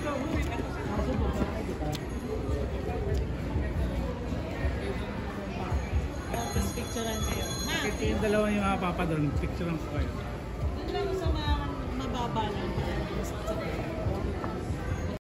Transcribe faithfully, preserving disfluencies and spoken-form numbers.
Tapos picturean kayo. Ito yung dalawa yung mga papa doon. Picturean ko kayo.